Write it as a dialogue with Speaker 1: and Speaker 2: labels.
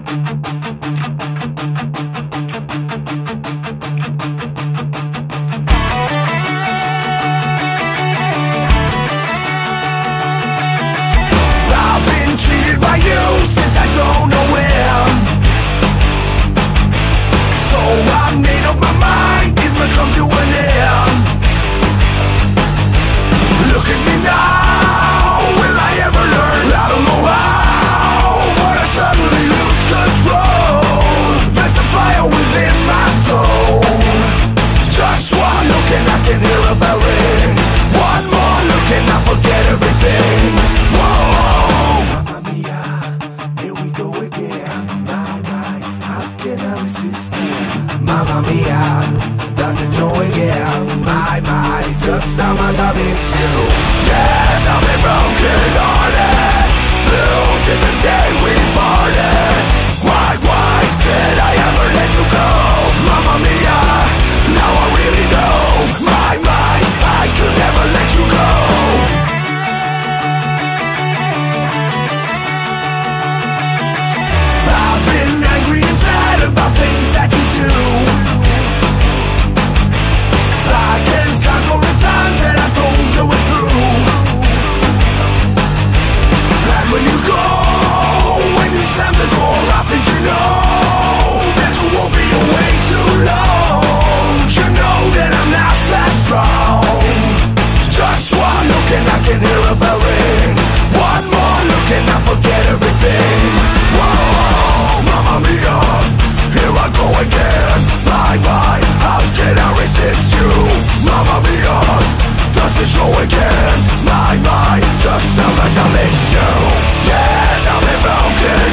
Speaker 1: Mamma mia, doesn't know again. My, just how much I miss you. Yes, I've been broken hearted. Blue since the day we parted. Why did I ever let you go? Mamma mia, now I really know. My, I could never let you go. I've been angry and sad about things that you do. I can count all the times that I don't go it through. And when you go, when you slam the door, I think you know that you won't be away too long. You know that I'm not that strong. Just one look and I can hear a bell ring. One more look and I forget everything. Whoa, mamma mia, here I go again. My, how can I resist you? Mamma mia, does it show again? My, just how much I miss you. Yes, I've been broken